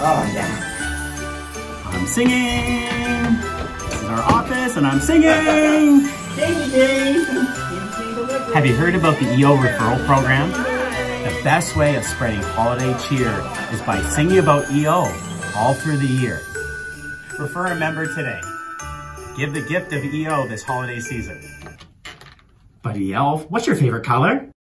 Oh, yeah. I'm singing. This is our office, and I'm singing. Have you heard about the EO referral program? The best way of spreading holiday cheer is by singing about EO all through the year. Refer a member today. Give the gift of EO this holiday season. Buddy Elf, what's your favorite color?